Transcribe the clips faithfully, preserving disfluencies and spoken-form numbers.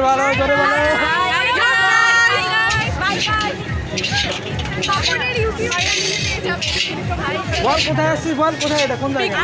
ভালো জোরে বলো। বল কোথায় আসছিস, বল কোথায়, এটা কোন জায়গা?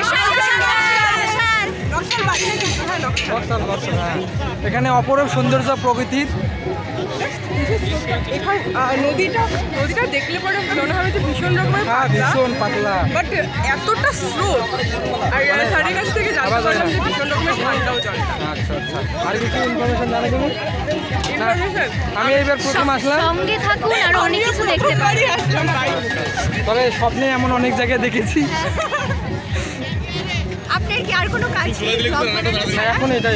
এখানে অপরূপ সৌন্দর্য প্রকৃতির। নদীটা নদীটা দেখলে পরে মনে হবে যে ভীষণ রকমের ভীষণ পাতলা, বাট এতটা স্রোত আর সাড়ে কাছ থেকে যাওয়া যায় না, ভীষণ রকমের ঠান্ডাও জল। আচ্ছা আচ্ছা, আর কিছু ইনফরমেশন জানা যাবে? আমি এইবার প্রথম আসলাম, সঙ্গে থাকুন আর অনেক কিছু দেখতে পারি। তবে স্বপ্নে এমন অনেক জায়গায় দেখেছি। আপনার কি আর কোনো কাজ নেই? এখন এটাই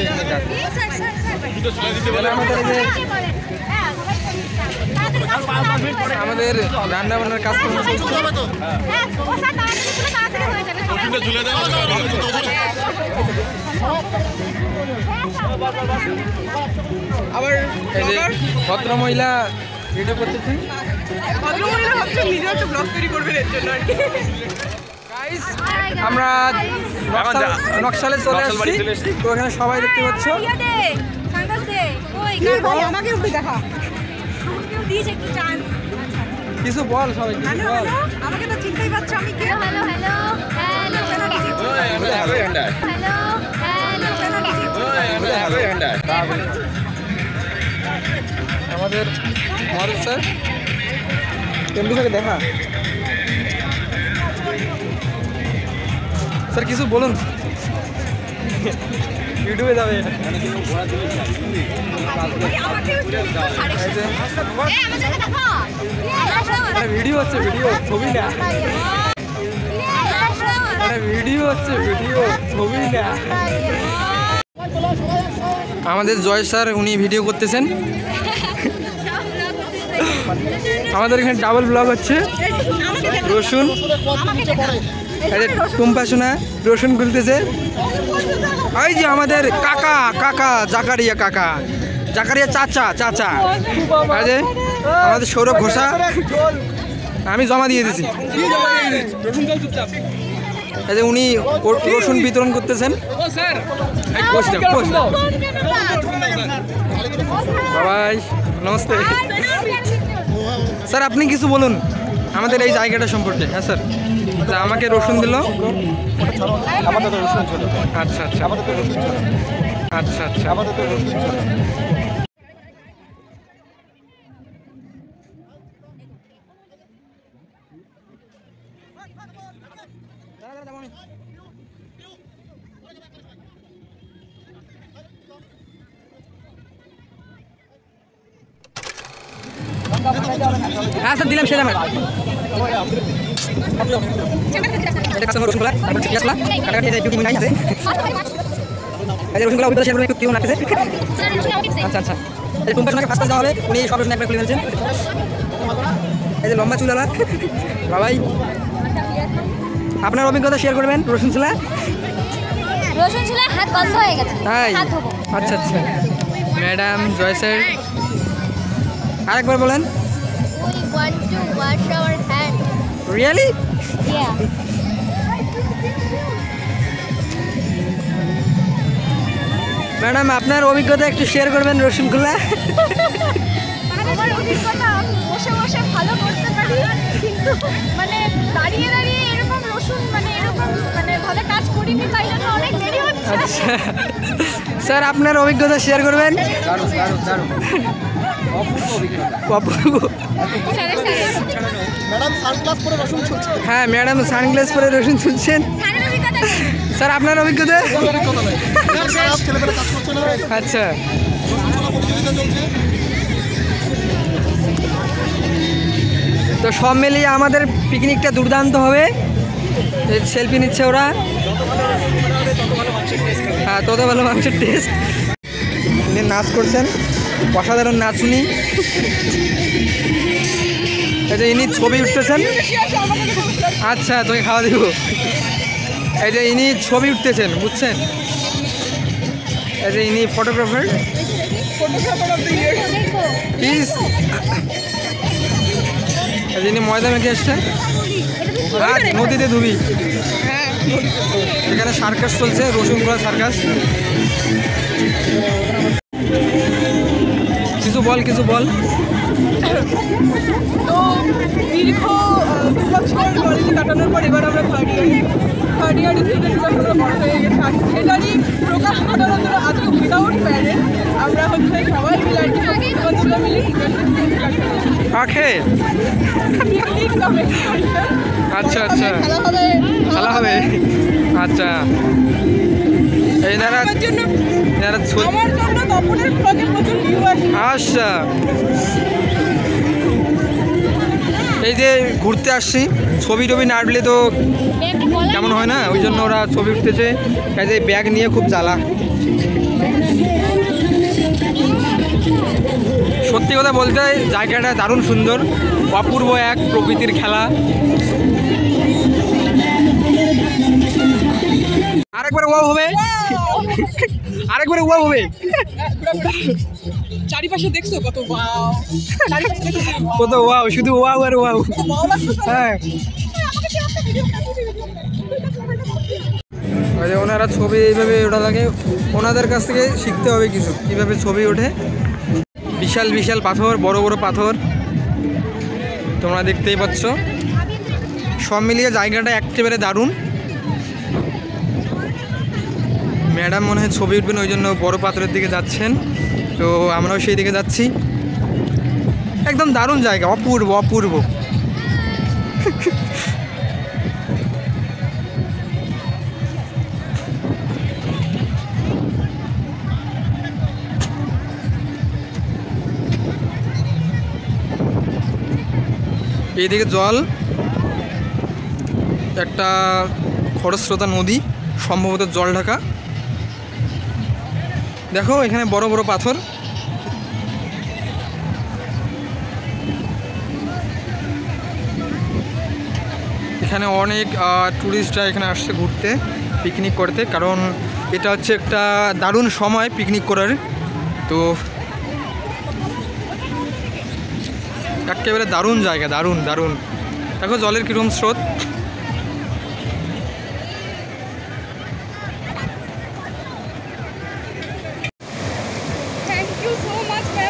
আমাদের রান্না বান্নার কাজ করতে আবার ভদ্র মহিলা ভিডিও করতেছেন, ভদ্র মহিলা ভাবছেন নিজে একটা ব্লগ তৈরি করবেন এর জন্য আর কি। আমরা নকশালে চলে আসছি, তো এখানে সবাই দেখতে পাচ্ছ। আমাকে একটু দেখা, কিছু বল সবাই, আমাকে তো চিনতেই পারছো আমি কে। হ্যালো হ্যালো আমাদের মহারাজ স্যার কেমনি থেকে দেখা স্যার, কিছু বলুন, ইউটিউবে যাবে। ভিডিও হচ্ছে, ভিডিও ছবি না, ভিডিও হচ্ছে, ভিডিও ছবি না। আমাদের জয় স্যার উনি ভিডিও করতেছেন, আমাদের এখানে ডাবল ব্লগ হচ্ছে। রসুন টুম্পা সোনা রসুন খুলতেছে। এই যে আমাদের কাকা কাকা জাকারিয়া কাকা জাকারিয়া চাচা চাচা এই যে আমাদের সৌরভ ঘোষা, আমি জমা দিয়ে দিয়েছি। এই যে উনি রসুন বিতরণ করতেছেন। বাবাই নমস্তে স্যার, আপনি কিছু বলুন আমাদের এই জায়গাটা সম্পর্কে। হ্যাঁ স্যার, আমাকে রসুন দিল। আচ্ছা আচ্ছা আচ্ছা আচ্ছা হ্যাঁ স্যার দিলাম, সেটা আচ্ছা আচ্ছা টুম্পাকে ফার্স্ট যাওয়া হবে, উনি সব রসুন একবার খুলে ফেলছেন। এই যে লম্বা চুলালা বাবাই, আপনার অভিজ্ঞতা শেয়ার করবেন। রসুন চুলা রসুন চুলা হাত বন্ধ হয়ে গেছে, তাই? আচ্ছা আচ্ছা ম্যাডাম জয় স্যার আরেকবার বলেন। We want to wash our hands. Really? Yeah. Madam আপনার অভিজ্ঞতা একটু শেয়ার করবেন রসুন খোলা। আমার অভিজ্ঞতা বসে বসে ভালো করতে পারি, কিন্তু মানে দাঁড়িয়ে দাঁড়িয়ে এরকম রসুন মানে এরকম মানে ভালো কাজ করিনি, তাই জন্য অনেক দেরি হচ্ছে। আচ্ছা স্যার আপনার অভিজ্ঞতা শেয়ার করবেন। দারুণ দারুণ দারুণ হ্যাঁ ম্যাডাম সানগ্লাস পরে রসুন ছুলছেন। স্যার আপনার অভিজ্ঞতা? আচ্ছা তো সব মিলিয়ে আমাদের পিকনিকটা দুর্দান্ত হবে। সেলফি নিচ্ছে ওরা, হ্যাঁ তত ভালো মাংসের টেস্ট। নাচ করছেন, অসাধারণ নাচ উনি। এই যে ইনি ছবি উঠতেছেন। আচ্ছা তোকে খাওয়া দিব। এই যে ইনি ছবি উঠতেছেন, বুঝছেন? এই যে ইনি ফটোগ্রাফার। প্লিজ ইনি ময়দা মেখে এসছেন। আর নদীতে ধুবি, এখানে সার্কাস চলছে, রসুন খোলা সার্কাস। কিছু বল কিছু বল। তো দীর্ঘ দু বছর কলেজে কাটানোর পর এবার আমরা থার্ড ইয়ারে থার্ড ইয়ার স্টুডেন্টরা আমরা বড় হয়ে গেছে, আর সেটারই প্রকাশ ঘটানোর জন্য আজকে উইদাউট প্যারেন্টস আমরা হচ্ছে সবাই মিলে আর কি বন্ধুরা মিলে কাকে পিকনিক কমিটি করছে। আচ্ছা আচ্ছা খেলা হবে খেলা হবে আচ্ছা। এনারা আমার জন্য এনারা আমার জন্য তপনের ব্লগে প্রচুর ভিউ আসে। আচ্ছা এই যে ঘুরতে আসছি, ছবি টবি না উঠলে তো কেমন হয় না, ওই জন্য ওরা ছবি উঠতেছে। এই যে ব্যাগ নিয়ে খুব জ্বালা। সত্যি কথা বলতে জায়গাটা দারুণ সুন্দর, অপূর্ব এক প্রকৃতির খেলা। আরেকবারে ওয়াও হবে, আরেকবারে ওয়াও হবে। চারিপাশে দেখছো কত ওয়াও, চারিপাশে দেখছো কত ওয়াও, শুধু ওয়াও আর ওয়াও। হ্যাঁ ওনারা ছবি এইভাবে ওঠা লাগে, ওনাদের কাছ থেকে শিখতে হবে কিছু, কীভাবে ছবি ওঠে। বিশাল বিশাল পাথর, বড় বড় পাথর তোমরা দেখতেই পাচ্ছ। সব মিলিয়ে জায়গাটা একেবারে দারুণ। ম্যাডাম মনে হয় ছবি উঠবেন, ওই জন্য বড় পাথরের দিকে যাচ্ছেন, তো আমরাও সেই দিকে যাচ্ছি। একদম দারুণ জায়গা, অপূর্ব অপূর্ব। এইদিকে জল, একটা খরস্রোতা নদী, সম্ভবত জল ঢাকা। দেখো এখানে বড় বড় পাথর। এখানে অনেক ট্যুরিস্টরা এখানে আসছে ঘুরতে, পিকনিক করতে, কারণ এটা হচ্ছে একটা দারুণ সময় পিকনিক করার। তো একেবারে দারুণ জায়গা, দারুণ দারুণ। দেখো জলের কিরকম স্রোত। Thank you so much ma'am.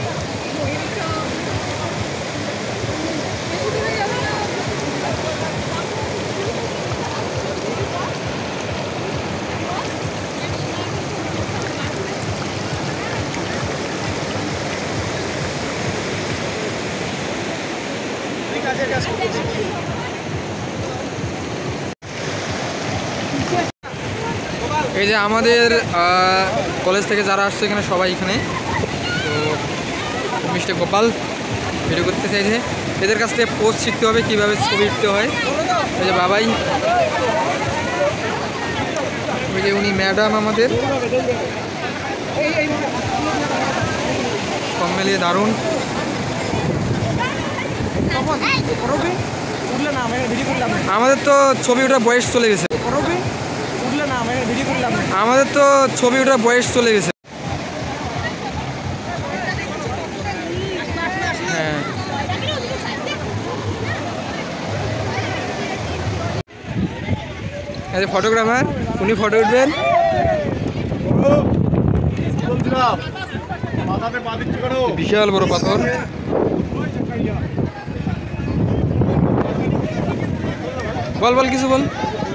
এই যে আমাদের কলেজ থেকে যারা আসছে এখানে সবাই এখানে, তো মিস্টার গোপাল ভিডিও করতে চাইছে। এদের কাছ থেকে পোস্ট শিখতে হবে, কীভাবে ছবি উঠতে হয়। এই যে বাবাই, ওই যে উনি ম্যাডাম আমাদের। সব মিলিয়ে দারুণ। আমাদের তো ছবি ওঠার বয়স চলে গেছে, আমাদের তো ছবি ওঠার বয়স চলে গেছে। হ্যাঁ এই যে ফটোগ্রাফার, উনি ফটো উঠবেন। বিশাল বড় পাথর। বল বল কিছু বল।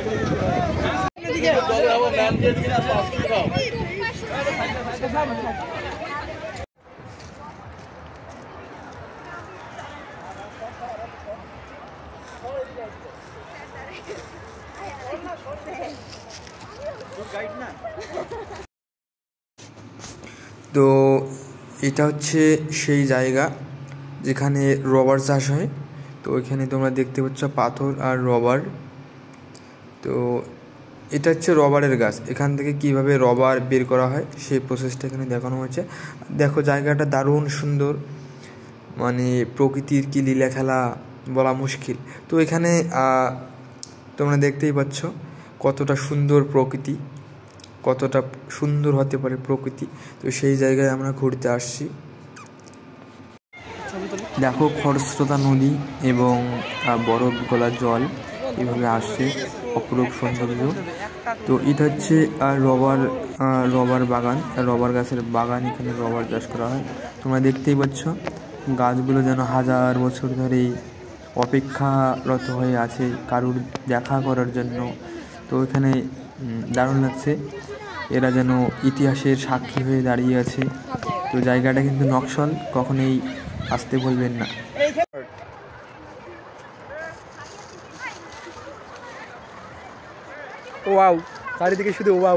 তো এটা হচ্ছে সেই জায়গা যেখানে রবার চাষ হয়। তো ওইখানে তোমরা দেখতে পাচ্ছ পাথর আর রবার। তো এটা হচ্ছে রবারের গাছ, এখান থেকে কিভাবে রবার বের করা হয় সেই প্রসেসটা এখানে দেখানো হয়েছে। দেখো জায়গাটা দারুণ সুন্দর, মানে প্রকৃতির কি লীলা খেলা বলা মুশকিল। তো এখানে তোমরা দেখতেই পাচ্ছ কতটা সুন্দর প্রকৃতি, কতটা সুন্দর হতে পারে প্রকৃতি। তো সেই জায়গায় আমরা ঘুরতে আসছি। দেখো খরস্রোতা নদী এবং বরফ গলা জল এভাবে আসছে, অপরূপ সৌন্দর্য। তো এটা হচ্ছে রবার রবার বাগান, রবার গাছের বাগান, এখানে রবার চাষ করা হয়। তোমরা দেখতেই পাচ্ছ গাছগুলো যেন হাজার বছর ধরেই অপেক্ষারত হয়ে আছে কারুর দেখা করার জন্য। তো এখানে দারুণ লাগছে, এরা যেন ইতিহাসের সাক্ষী হয়ে দাঁড়িয়ে আছে। তো জায়গাটা কিন্তু নকশাল, কখনোই আসতে বলবেন না। ওয়াও, চারিদিকে শুধু ওয়াও।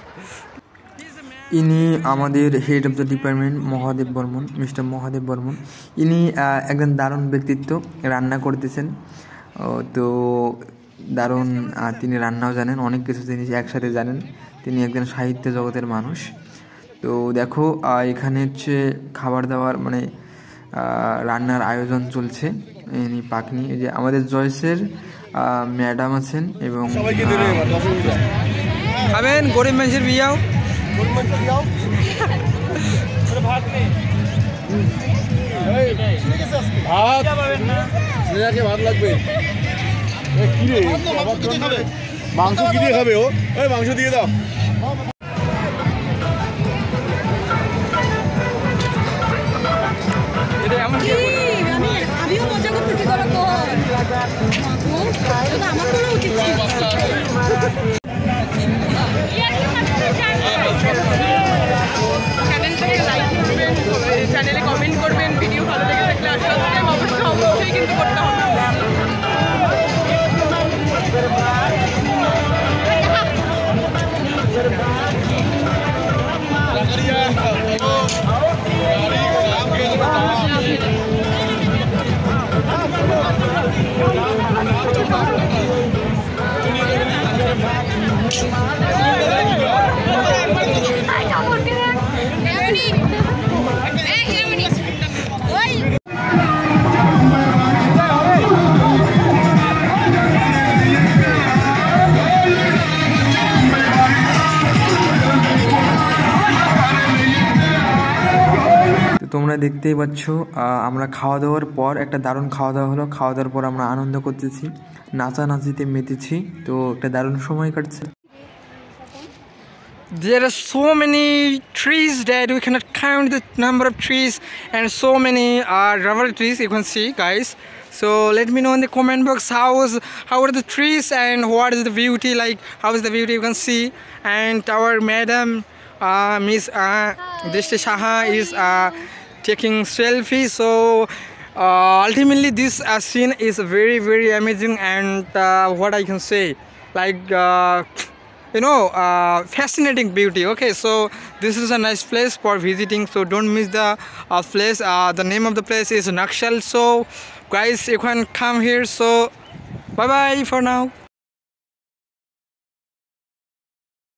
ইনি আমাদের head of the department Mahadev Barman, mister Mahadev Barman. ইনি একজন দারুণ ব্যক্তিত্ব, রান্না করতেছেন। তো দারুণ, তিনি রান্নাও জানেন, অনেক কিছু জিনিস একসাথে জানেন। তিনি একজন সাহিত্য জগতের মানুষ। তো দেখো এখানে হচ্ছে খাবার দাবার মানে রান্নার আয়োজন চলছে। ইনি পাকনি, এই যে আমাদের জয়সের ম্যাডাম আছেন এবং খাবেন গরিব মানুষের বিয়াও ভাত লাগবে। মাংস কি দিয়ে খাবে? ও মাংস দিয়ে দাও। আমিও মজা করতেছি, আমার করা উচিত ছিল। চ্যানেলটাকে লাইক করবেন, চ্যানেলে কমেন্ট করবেন, ভিডিও ভালো লেগে থাকলে আর সাবস্ক্রাইব অবশ্যই অবশ্যই কিন্তু করতে হবে। তোমরা দেখতেই পাচ্ছ আমরা খাওয়া দাওয়ার পর একটা দারুণ খাওয়া দাওয়া হলো। খাওয়া দাওয়ার পর আমরা আনন্দ করতেছি, নাচানাচিতে মেতেছি। তো একটা দারুণ সময় কাটছে। There are so many trees that we cannot count the number of trees, and so many uh, rubber trees you can see, guys. So let me know in the comment box how is how are the trees and what is the beauty, like how is the beauty you can see. And our madam uh, Miss uh, Drishti Shaha is uh, taking selfie. So uh, ultimately this uh, scene is very very amazing, and uh, what I can say, like uh, you know uh, fascinating beauty. Okay, so this is a nice place for visiting, so don't miss the uh, place. Uh, the name of the place is Nakshal. So guys, you can come here. So bye bye for now.